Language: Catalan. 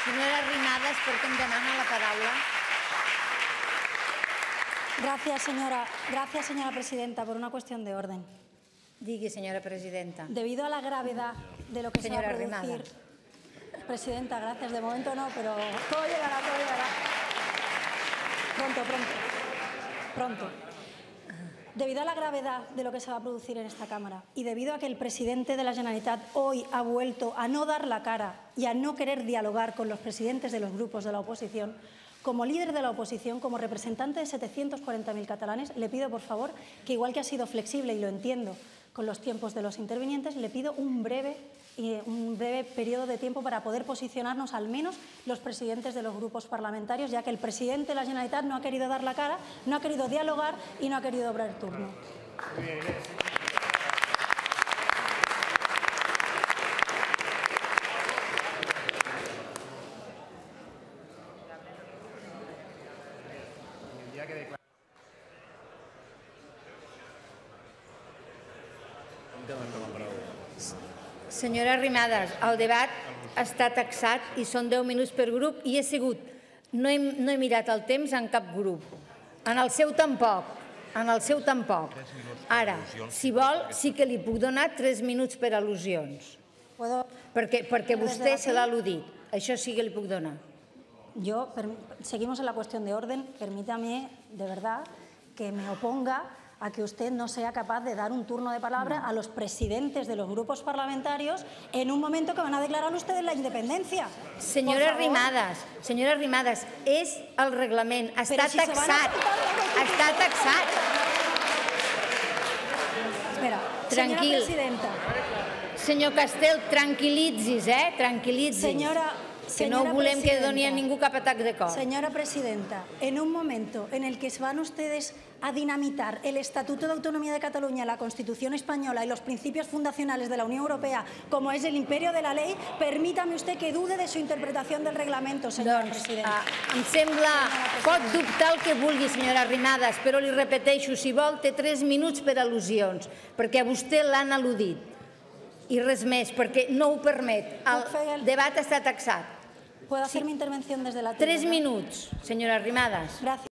Senyora Arrimadas, perquè em demana la paraula. Gracias, señora presidenta, por una cuestión de orden. Digui, senyora presidenta. Debido a la gravedad de lo que se va a producir... Señora Arrimadas. Presidenta, gracias. De momento no, pero todo llegará, todo llegará. Pronto. Debido a la gravedad de lo que se va a producir en esta Cámara y debido a que el presidente de la Generalitat hoy ha vuelto a no dar la cara y a no querer dialogar con los presidentes de los grupos de la oposición, como líder de la oposición, como representante de 740.000 catalanes, le pido, por favor, que igual que ha sido flexible, y lo entiendo, con los tiempos de los intervinientes, le pido un breve periodo de tiempo para poder posicionarnos al menos los presidentes de los grupos parlamentarios, ya que el presidente de la Generalitat no ha querido dar la cara, no ha querido dialogar y no ha querido obrar turno. Senyora Arrimadas, el debat està taxat i són 10 minuts per grup i he sigut... No he mirat el temps en cap grup. En el seu tampoc. Ara, si vol, sí que li puc donar 3 minuts per al·lusions. Perquè vostè se l'ha al·ludit. Això sí que li puc donar. Seguimos en la cuestión de orden. Permítame, de verdad, que me oponga a que usted no sea capaz de dar un turno de palabra a los presidentes de los grupos parlamentarios en un momento que van a declarar ustedes la independencia. Senyora Arrimadas, és el reglament, està taxat. Espera, Tranquil. senyora presidenta. Senyor Castel, tranquil·litzis, tranquil·litzis. Que no volem que doni a ningú cap atac de cor. Señora presidenta, en un momento en el que van ustedes a dinamitar el Estatuto de Autonomía de Cataluña, la Constitución española y los principios fundacionales de la Unión Europea, como es el imperio de la ley, permítame usted que dude de su interpretación del reglamento, señora presidenta. Em sembla, pot dubtar el que vulgui, senyora Arrimadas, però li repeteixo, si vol, té 3 minuts per al·lusions, perquè a vostè l'han al·ludit. I res més, perquè no ho permet. El debat està taxat. ¿Puedo hacer mi intervención desde la tribuna? 3 minuts, senyora Arrimadas. Gracias.